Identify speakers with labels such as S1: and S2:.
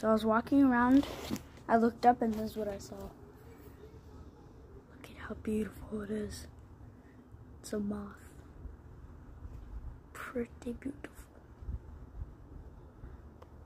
S1: So I was walking around, I looked up, and this is what I saw. Look at how beautiful it is. It's a moth. Pretty beautiful.